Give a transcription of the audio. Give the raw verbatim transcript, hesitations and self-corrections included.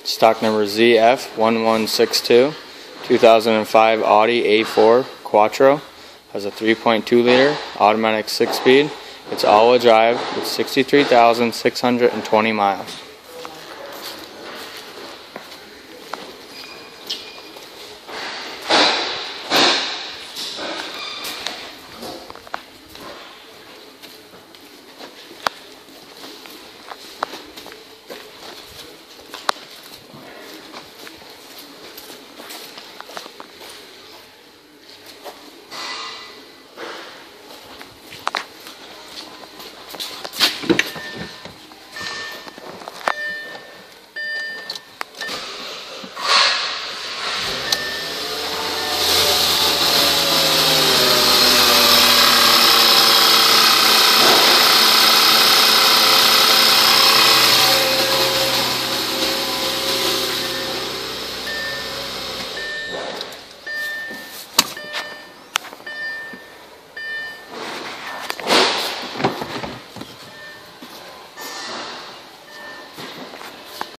Stock number Z F one one six two, two thousand five Audi A four Quattro. Has a three point two liter automatic six speed. It's all-wheel drive with sixty-three thousand six hundred twenty miles.